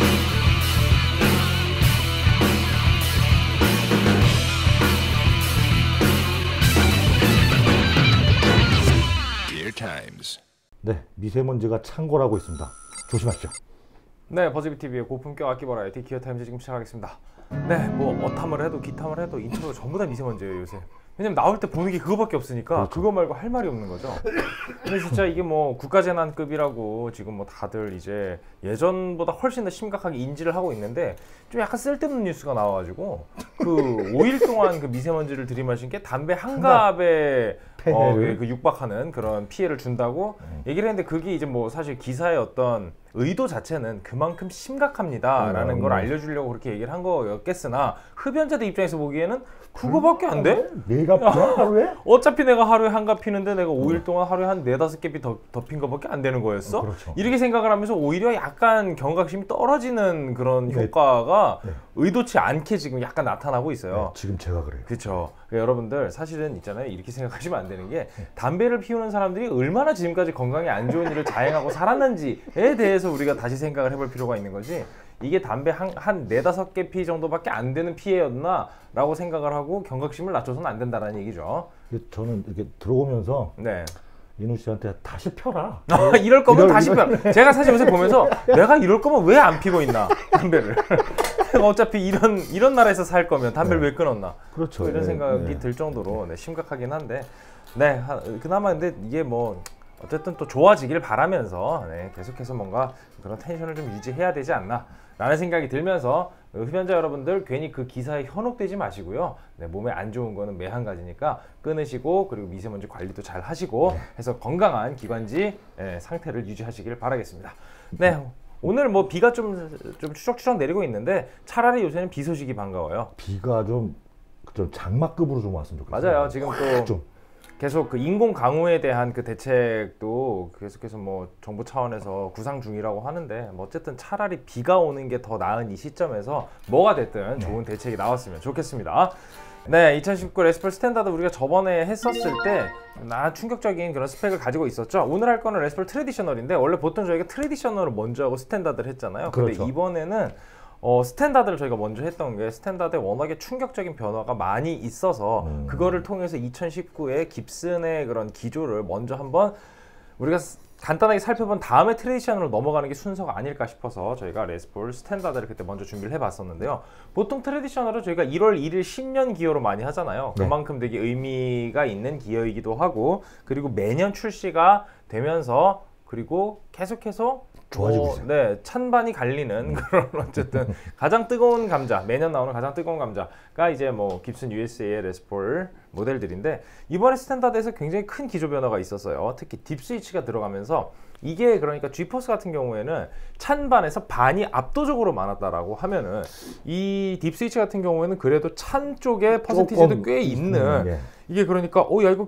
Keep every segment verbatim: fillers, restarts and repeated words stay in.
네, 미세먼지가 창궐하고 있습니다. 조심하십시오. 네, 버즈비티비의 고품격 악기 버라이어티 기어타임즈 지금 시작하겠습니다. 네, 뭐 어탐을 해도 기탐을 해도 인트로가 전부 다 미세먼지예요 요새. 왜냐면 나올 때 보는 게 그거밖에 없으니까 그렇죠. 그거 말고 할 말이 없는 거죠. 근데 진짜 이게 뭐 국가재난급이라고 지금 뭐 다들 이제 예전보다 훨씬 더 심각하게 인지를 하고 있는데 좀 약간 쓸데없는 뉴스가 나와가지고 그 오 일 동안 그 미세먼지를 들이마신 게 담배 한 갑에 어, 그 육박하는 그런 피해를 준다고 음. 얘기를 했는데 그게 이제 뭐 사실 기사의 어떤 의도 자체는 그만큼 심각합니다라는 음, 걸 알려주려고 그렇게 얘기를 한 거였겠으나 흡연자들 입장에서 보기에는 그거밖에 안 돼? 내가 피나 하루에? 어차피 내가 하루에 한 갑 피는데 내가 오 일 동안 하루에 한 네다섯 개 더, 더 핀 거밖에 안 되는 거였어? 어, 그렇죠. 이렇게 생각을 하면서 오히려 약간 경각심이 떨어지는 그런 네. 효과가 네. 의도치 않게 지금 약간 나타나고 있어요. 네, 지금 제가 그래요. 그렇죠. 여러분들 사실은 있잖아요. 이렇게 생각하시면 안 되는 게 담배를 피우는 사람들이 얼마나 지금까지 건강에 안 좋은 일을 자행하고 살았는지에 대해서 우리가 다시 생각을 해볼 필요가 있는 거지. 이게 담배 한, 한 네다섯 개 피 정도밖에 안 되는 피해였나? 라고 생각을 하고 경각심을 낮춰서는 안 된다는 얘기죠. 저는 이렇게 들어오면서 네. 인우 씨한테 다시 펴라. 이럴 거면 이럴, 다시 이럴, 펴. 제가 사실 요새 보면서 내가 이럴 거면 왜 안 피고 있나 담배를. 어차피 이런 이런 나라에서 살 거면 담배를 네. 왜 끊었나. 그렇죠. 이런 네, 생각이 네. 들 정도로 네, 심각하긴 한데, 네 하, 그나마 근데 이게 뭐 어쨌든 또 좋아지길 바라면서 네, 계속해서 뭔가 그런 텐션을 좀 유지해야 되지 않나. 라는 생각이 들면서 흡연자 여러분들 괜히 그 기사에 현혹되지 마시고요. 네, 몸에 안 좋은 거는 매 한 가지니까 끊으시고 그리고 미세먼지 관리도 잘 하시고 해서 건강한 기관지 네, 상태를 유지하시길 바라겠습니다. 네, 오늘 뭐 비가 좀, 좀 추적추적 내리고 있는데 차라리 요새는 비 소식이 반가워요. 비가 좀, 좀 장마급으로 좀 왔으면 좋겠어요. 맞아요. 지금 또 좀. 계속 그 인공 강우에 대한 그 대책도 계속해서 뭐 정부 차원에서 구상 중이라고 하는데 뭐 어쨌든 차라리 비가 오는 게 더 나은 이 시점에서 뭐가 됐든 좋은 대책이 나왔으면 좋겠습니다. 네, 이천십구 레스폴 스탠다드 우리가 저번에 했었을 때 나 충격적인 그런 스펙을 가지고 있었죠. 오늘 할 거는 레스폴 트래디셔널인데 원래 보통 저희가 트래디셔널을 먼저 하고 스탠다드를 했잖아요. 근데 그렇죠. 이번에는 어, 스탠다드를 저희가 먼저 했던 게 스탠다드에 워낙에 충격적인 변화가 많이 있어서 음. 그거를 통해서 이천십구에 깁슨의 그런 기조를 먼저 한번 우리가 간단하게 살펴본 다음에 트래디셔널로 넘어가는 게 순서가 아닐까 싶어서 저희가 레스폴 스탠다드를 그때 먼저 준비를 해봤었는데요. 보통 트래디셔널은 저희가 일월 일일 신년 기어로 많이 하잖아요. 네. 그만큼 되게 의미가 있는 기어이기도 하고 그리고 매년 출시가 되면서 그리고 계속해서 좋아지고 어, 있어요. 네, 찬반이 갈리는 그런 어쨌든 가장 뜨거운 감자, 매년 나오는 가장 뜨거운 감자가 이제 뭐 깁슨 유에스에이의 레스폴 모델들인데 이번에 스탠다드에서 굉장히 큰 기조 변화가 있었어요. 특히 딥 스위치가 들어가면서 이게 그러니까 지포스 같은 경우에는 찬반에서 반이 압도적으로 많았다라고 하면은 이 딥 스위치 같은 경우에는 그래도 찬 쪽에 퍼센티지도 꽤 있는 예. 이게 그러니까 어 야 이거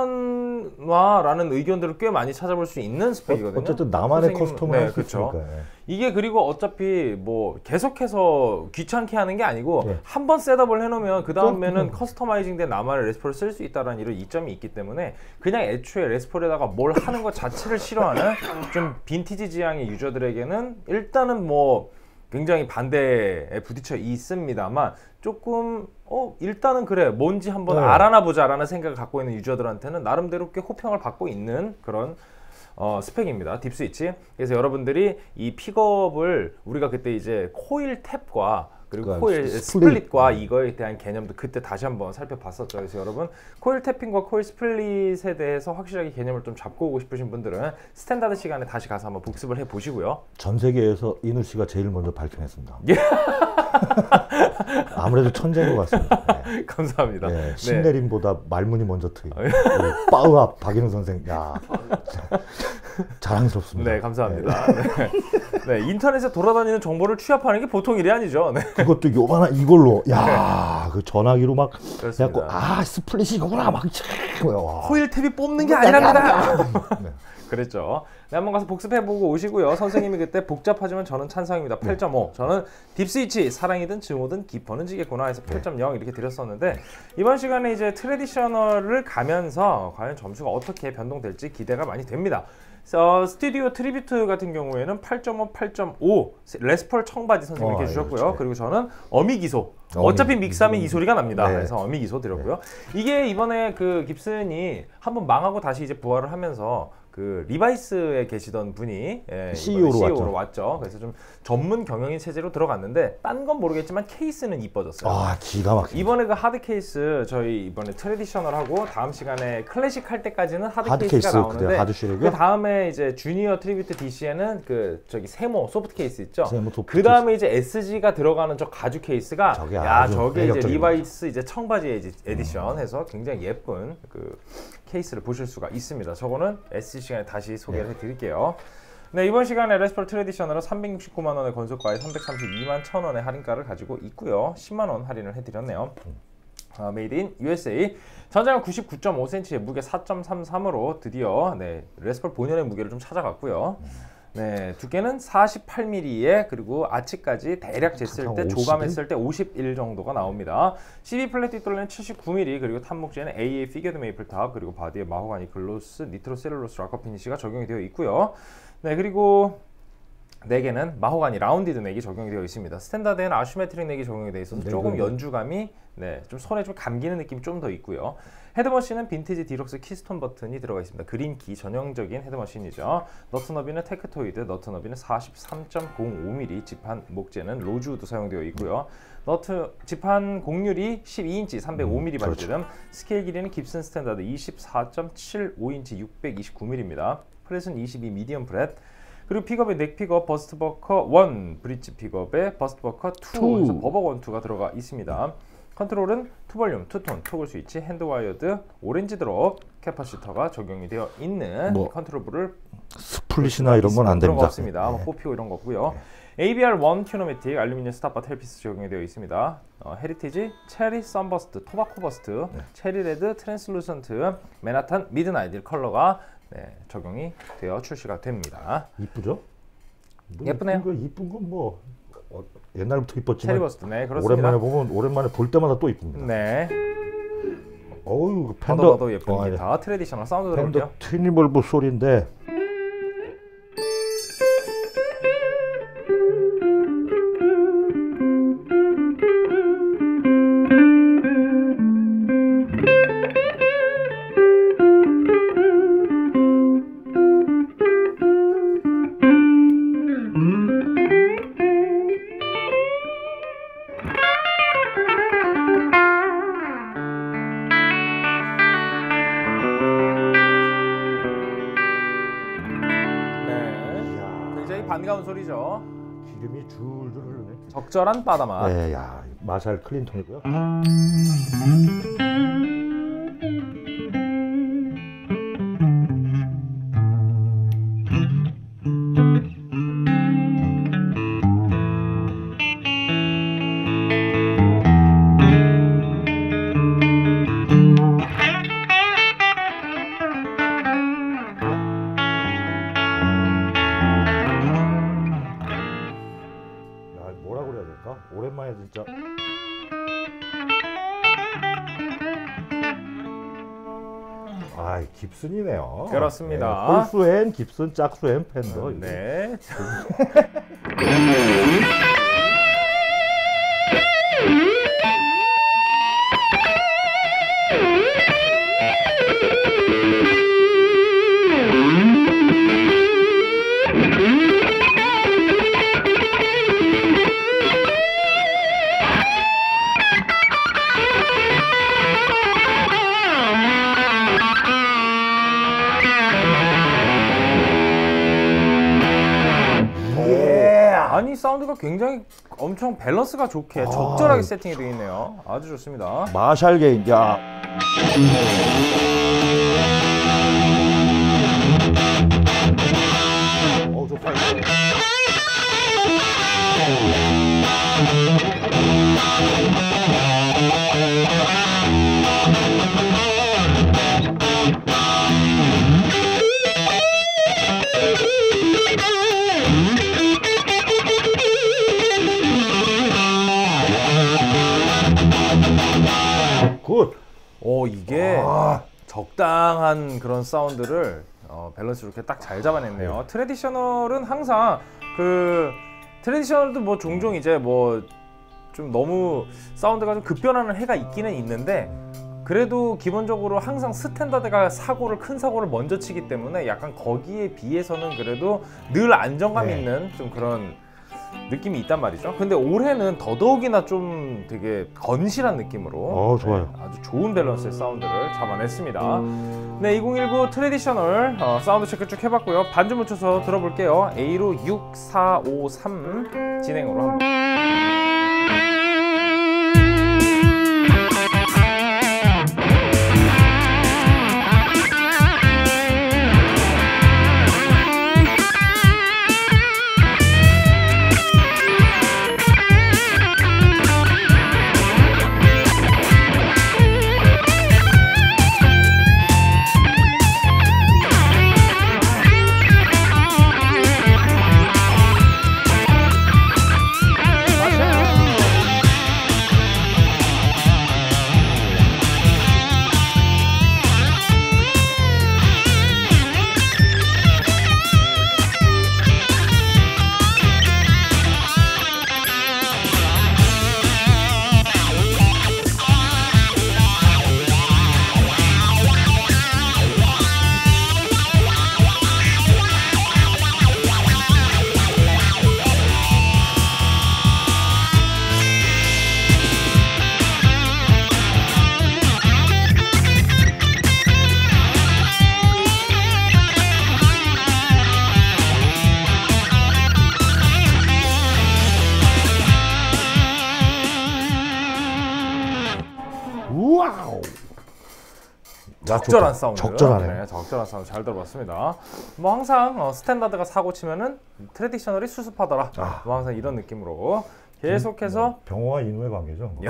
괜찮아라는 의견들을 꽤 많이 찾아볼 수 있는 스펙이거든요. 어쨌든 나만의 선생님, 커스텀을 네, 할 수 그렇죠. 있으니까. 예. 이게 그리고 어차피 뭐 계속해서 귀찮게 하는 게 아니고 네. 한번 셋업을 해놓으면 그 다음에는 커스터마이징된 나만의 레스폴을 쓸 수 있다는 이런 이점이 있기 때문에 그냥 애초에 레스폴에다가 뭘 하는 것 자체를 싫어하는 좀 빈티지 지향의 유저들에게는 일단은 뭐 굉장히 반대에 부딪혀 있습니다만 조금 어 일단은 그래 뭔지 한번 네. 알아나 보자라는 생각을 갖고 있는 유저들한테는 나름대로 꽤 호평을 받고 있는 그런 어, 스펙입니다. 딥 스위치. 그래서 여러분들이 이 픽업을 우리가 그때 이제 코일 탭과 그리고 그러니까 코일 스플릿. 스플릿과 이거에 대한 개념도 그때 다시 한번 살펴봤었죠. 그래서 여러분 코일 탭핑과 코일 스플릿에 대해서 확실하게 개념을 좀 잡고 오고 싶으신 분들은 스탠다드 시간에 다시 가서 한번 복습을 해보시고요. 전 세계에서 인우 씨가 제일 먼저 발견했습니다. 예. 아무래도 천재인 것 같습니다. 네. 감사합니다. 네, 신내림보다 네. 말문이 먼저 트인 네. 빠우압 박인우 선생. 야, 자랑스럽습니다. 네, 감사합니다. 네. 네. 네, 인터넷에 돌아다니는 정보를 취합하는 게 보통 일이 아니죠. 네. 그것도 요만한 이걸로, 야, 그 전화기로 막 그래갖고 아 스플릿이 이거구나 막. 코일 탭이 뽑는 게 아니랍니다. 네. 그랬죠. 네, 한번 가서 복습해보고 오시고요. 선생님이 그때 복잡하지만 저는 찬성입니다. 팔 점 오. 저는 딥스위치 사랑이든 증오든 깊어는 지겠구나 해서 팔 점 영 이렇게 드렸었는데 이번 시간에 이제 트래디셔널을 가면서 과연 점수가 어떻게 변동될지 기대가 많이 됩니다. 어, 스튜디오 트리뷰트 같은 경우에는 팔 점 오, 팔 점 오 레스펄 청바지 선생님이 어, 해주셨고요. 그렇지. 그리고 저는 어미 기소. 어미, 어차피 믹스하면 음, 이 소리가 납니다. 네. 그래서 어미 기소 드렸고요. 네. 이게 이번에 그 깁슨이 한번 망하고 다시 이제 부활을 하면서 그 리바이스에 계시던 분이 예, 씨이오로 씨이오로 왔죠. 왔죠. 그래서 좀 전문 경영인 체제로 들어갔는데 딴 건 모르겠지만 케이스는 이뻐졌어요. 아 기가 막히네. 이번에 그 하드 케이스 저희 이번에 트레디셔널하고 다음 시간에 클래식 할 때까지는 하드, 하드 케이스가 케이스, 나오는데 그래, 하드 슈렉이요? 그 다음에 이제 주니어 트리뷰트 디씨에는 그 저기 세모 소프트 케이스 있죠. 세모 소프트 그 다음에 이제 에스지가 들어가는 저 가죽 케이스가 저게 야 아주 저게 이제 매력적입니다. 리바이스 이제 청바지 에디, 에디션 해서 굉장히 예쁜 그 케이스를 보실 수가 있습니다. 저거는 에스지 시간에 다시 소개를 해드릴게요. 네, 이번 시간에 레스펄 트레디셔널은 삼백육십구만 원의 건속가에 삼백삼십이만 천 원의 할인가를 가지고 있고요. 십만 원 할인을 해드렸네요. 어, 메이드 인 유에스에이. 전장은 구십구 점 오 센티미터에 무게 사 점 삼삼으로 드디어 네, 레스펄 본연의 무게를 좀 찾아갔고요. 네, 두께는 사십팔 밀리미터에 그리고 아치까지 대략 쟀을 때 조감했을 때 오십일 정도가 나옵니다. 씨비 플랫 뒷돌레는 칠십구 밀리미터 그리고 탑목재는 에이에이 피겨드 메이플 탑 그리고 바디에 마호가니 글로스 니트로 셀룰로스 락커 피니시가 적용이 되어 있고요. 네, 그리고 넥에는 마호가니 라운디드 넥이 적용이 되어 있습니다. 스탠다드에는 아슈메트릭 넥이 적용이 되어 있어서 네, 조금 그런데. 연주감이 네, 좀 손에 좀 감기는 느낌이 좀 더 있고요. 헤드머신은 빈티지 디럭스 키스톤 버튼이 들어가 있습니다. 그린키 전형적인 헤드머신이죠. 너트 너비는 테크토이드, 너트 너비는 사십삼 점 공오 밀리미터, 지판 목재는 로즈우드 사용되어 있고요. 너트 지판 곡률이 십이 인치 삼백오 밀리미터 음, 반지름, 스케일 길이는 깁슨 스탠다드 이십사 점 칠오 인치 육백이십구 밀리미터입니다. 프렛은 이십이 미디엄 프렛. 그리고 픽업의 넥 픽업, 버스트 버커 일, 브릿지 픽업에 버스트 버커 이, 그래서 버벅 일, 이가 들어가 있습니다. 컨트롤은 투 볼륨, 투 톤, 토글 스위치, 핸드 와이어드, 오렌지 드롭, 캐파시터가 적용이 되어 있는 뭐, 컨트롤을 스플릿이나 이런 건 안 그런 거 됩니다. 없습니다. 네. 뭐 뽑히고 이런 거 없고요. 네. 에이비알 일 튜노매틱 알루미늄 스탑바 텔피스 적용이 되어 있습니다. 어, 헤리티지, 체리 썬버스트, 토바코 버스트, 네. 체리 레드, 트랜슬루선트, 맨하탄 미드나이트 컬러가 네, 적용이 되어 출시가 됩니다. 이쁘죠? 뭐 예쁘네요. 이쁜 거 이쁜 건 뭐 어, 옛날부터 이뻤지만 체리 버스트, 네 그렇습니다. 오랜만에 보면 오랜만에 볼 때마다 또 이쁩니다. 네, 어우 그 봐도 팬더 봐도 예쁜 어, 기타 트레디셔널 사운드 팬더 들어볼게요. 트리니볼브 소리인데 반가운 소리죠. 기름이 줄줄 흐르네. 적절한 바다맛. 네, 야 마샬 클린턴이고요. 뭐라고 그래야 될까? 오랜만에 진짜 아 깁슨이네요. 그렇습니다. 네, 홀수엔 깁슨, 짝수엔 팬더. 네. 아니 사운드가 굉장히 엄청 밸런스가 좋게 아, 적절하게 세팅이 되어 있네요. 아주 좋습니다. 마샬 게인. 야. 어, 좋다. 굿. 오 이게 아. 적당한 그런 사운드를 어, 밸런스 이렇게 딱 잘 잡아냈네요. 네. 트래디셔널은 항상 그 트래디셔널도 뭐 종종 이제 뭐 좀 너무 사운드가 좀 급변하는 해가 있기는 있는데 그래도 기본적으로 항상 스탠다드가 사고를 큰 사고를 먼저 치기 때문에 약간 거기에 비해서는 그래도 늘 안정감 네. 있는 좀 그런 느낌이 있단 말이죠. 근데 올해는 더더욱이나 좀 되게 건실한 느낌으로 어, 좋아요. 네, 아주 좋은 밸런스의 사운드를 잡아냈습니다. 네, 이천십구 트래디셔널 어, 사운드 체크 쭉 해봤고요. 반주 맞춰서 들어볼게요. A로 육, 사, 오, 삼 진행으로 한번. 와우. 적절한 사운드. 적절하네. 네, 적절한 사운드 잘 들어봤습니다. 뭐 항상 어, 스탠다드가 사고 치면은 트래디셔널이 수습하더라. 아. 뭐 항상 이런 느낌으로 계속해서 뭐 병호와 인후의 관계죠. 뭐.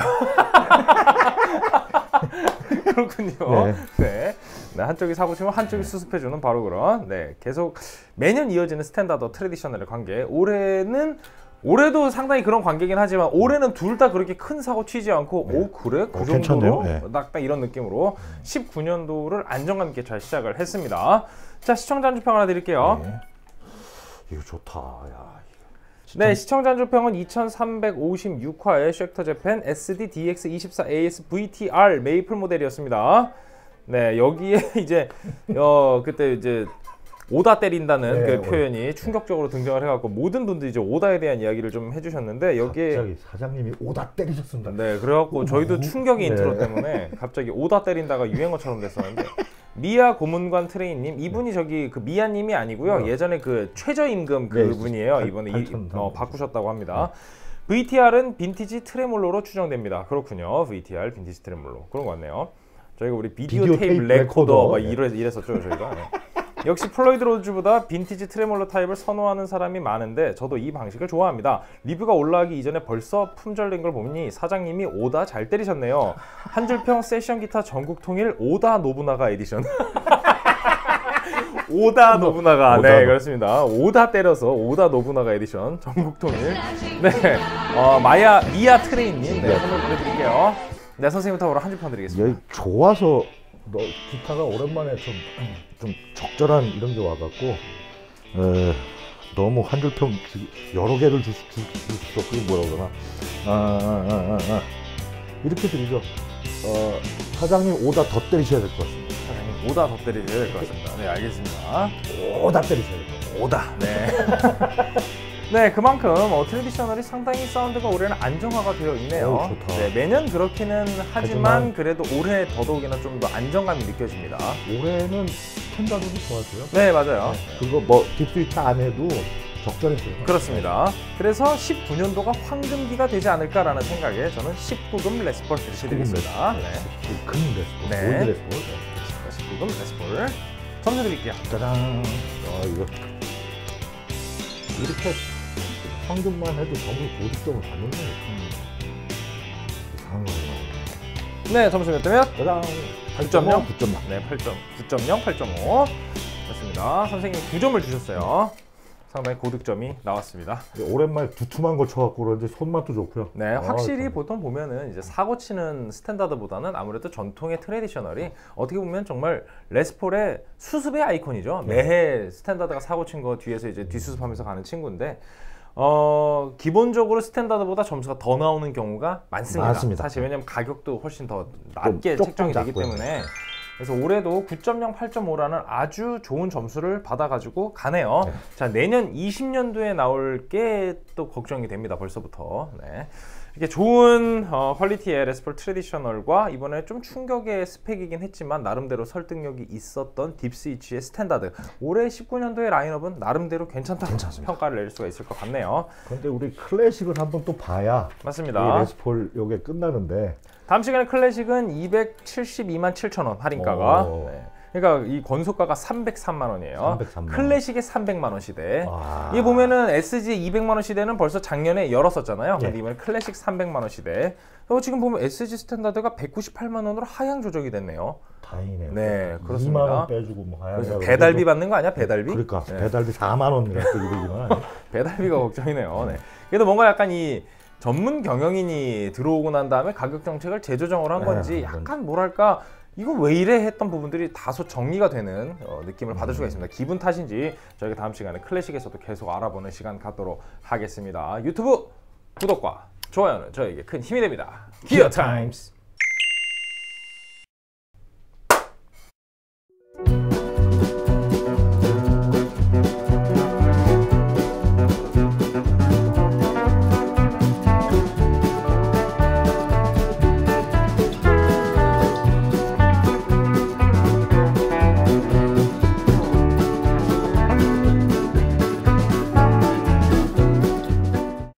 그렇군요. 네. 네. 네, 한쪽이 사고 치면 한쪽이 수습해주는 바로 그런. 네, 계속 매년 이어지는 스탠다드 트래디셔널의 관계. 올해는 올해도 상당히 그런 관계긴 하지만 올해는 둘 다 그렇게 큰 사고 치지 않고 네. 오 그래? 그 어, 정도로 네. 딱, 딱 이런 느낌으로 십구 년도를 안정감 있게 잘 시작을 했습니다. 자, 시청자 한주평 하나 드릴게요. 네. 이거 좋다. 야, 시청... 네, 시청자 한주평은 이천삼백오십육 화의 쉑터 재팬 에스디 디엑스 이십사 에이에스 브이티알 메이플 모델이었습니다. 네, 여기에 이제 어 그때 이제 오다 때린다는 네, 그 표현이 충격적으로 등장을 해갖고 모든 분들이 이제 오다에 대한 이야기를 좀 해주셨는데 여기에 갑자기 사장님이 오다 때리셨습니다. 네, 그래갖고 저희도 충격의 네. 인트로 때문에 갑자기 오다 때린다가 유행어처럼 됐었는데 미아 고문관 트레이님 이분이 저기 그 미아님이 아니고요 네. 예전에 그 최저임금 그 네, 분이에요. 이번에 이, 어, 바꾸셨다고 합니다. 네. 브이티알은 빈티지 트레몰로로 추정됩니다. 그렇군요. 브이티알 빈티지 트레몰로 그런 거 같네요. 저희가 우리 비디오, 비디오 테이프 레코더 막 이래, 이랬었죠 저희가. 네. 역시 플로이드 로즈보다 빈티지 트레몰로 타입을 선호하는 사람이 많은데 저도 이 방식을 좋아합니다. 리뷰가 올라가기 이전에 벌써 품절된 걸 보니 사장님이 오다 잘 때리셨네요. 한줄평 세션 기타 전국 통일 오다 노부나가 에디션. 오다 노부나가. 네, 그렇습니다. 오다 때려서 오다 노부나가 에디션 전국 통일. 네, 어, 마야 미아 트레인님 네, 선물 보내드릴게요. 네, 선생님부터 한 줄평 드리겠습니다. 좋아서 너 기타가 오랜만에 좀, 좀 적절한 이런 게 와갖고 에, 너무 한 줄평 여러 개를 줄 수 없고 그게 뭐라 그러나 아, 아, 아, 아. 이렇게 드리죠. 어, 사장님 오다 더 때리셔야 될 것 같습니다. 사장님 오다 더 때리셔야 될 것 같습니다. 네, 알겠습니다. 오다 때리셔야 될 것 같습니다. 오다. 네. 네, 그만큼 어, 트래디셔널이 상당히 사운드가 올해는 안정화가 되어 있네요. 오, 좋다. 네, 매년 그렇기는 하지만, 하지만 그래도 올해 더더욱이나 좀 더 안정감이 느껴집니다. 올해는 스탠다드도 좋았고요. 네, 맞아요. 네. 그리고 뭐 딥스위치 안 해도 적절했어요. 그렇습니다. 그래서 십구 년도가 황금기가 되지 않을까라는 생각에 저는 십구 금 레스폴 드리겠습니다. 네. 금 레스폴, 네. 골드 레스폴. 네. 십구 금 레스폴 점수 드릴게요. 짜잔. 아, 이거 이렇게 황금만 해도 점수 고득점을 받는 거예요. 음. 이상한 거예요. 네, 점수 몇 대면? 짜잔. 팔 점 영? 구 점 영. 네, 팔 점, 구 점 영, 팔 점 오. 그렇습니다. 선생님 구 점을 주셨어요. 상당히 고득점이 나왔습니다. 오랜만에 두툼한 거 쳐갖고 그런지 손맛도 좋고요. 네, 아, 확실히 참. 보통 보면은 이제 사고 치는 스탠다드보다는 아무래도 전통의 트레디셔널이 어떻게 보면 정말 레스폴의 수습의 아이콘이죠. 네. 매해 스탠다드가 사고 친 거 뒤에서 이제 뒷수습하면서 가는 친구인데 어 기본적으로 스탠다드보다 점수가 더 나오는 경우가 많습니다. 맞습니다. 사실 왜냐면 가격도 훨씬 더 낮게 좀 책정이 되기 작고요. 때문에. 그래서 올해도 구 점 영, 팔 점 오라는 아주 좋은 점수를 받아가지고 가네요. 네. 자, 내년 이십 년도에 나올 게 또 걱정이 됩니다. 벌써부터. 네. 이렇게 좋은 어, 퀄리티의 레스폴 트레디셔널과 이번에 좀 충격의 스펙이긴 했지만 나름대로 설득력이 있었던 딥스위치의 스탠다드. 올해 십구 년도의 라인업은 나름대로 괜찮다. 괜찮습니다. 평가를 내릴 수가 있을 것 같네요. 그런데 우리 클래식을 한번 또 봐야 맞습니다. 이 레스폴 요게 끝나는데 다음 시간에 클래식은 이백칠십이만 칠천 원 할인가가. 오. 네. 그러니까 이 건소가가 삼백삼만 원이에요. 삼백삼만 원. 클래식의 삼백만 원 시대. 와. 이게 보면은 에스지 이백만 원 시대는 벌써 작년에 열었었잖아요. 근데 예. 이번에 클래식 삼백만 원 시대. 어, 지금 보면 에스지 스탠다드가 백구십팔만 원으로 하향 조정이 됐네요. 다행이네요. 네, 그렇습니다. 이만 원 빼주고 뭐 하얀 그래서 거라고 배달비 해도- 받는 거 아니야? 배달비? 그러니까 네. 배달비 사만 원이라고 또 이러기만 하네. 배달비가 걱정이네요. 네. 그래도 뭔가 약간 이 전문 경영인이 들어오고 난 다음에 가격 정책을 재조정을 한 네, 건지 이건- 약간 뭐랄까 이거 왜 이래 했던 부분들이 다소 정리가 되는 어, 느낌을 받을 수가 있습니다. 기분 탓인지 저희가 다음 시간에 클래식에서도 계속 알아보는 시간 갖도록 하겠습니다. 유튜브 구독과 좋아요는 저에게 큰 힘이 됩니다. 기어 타임스.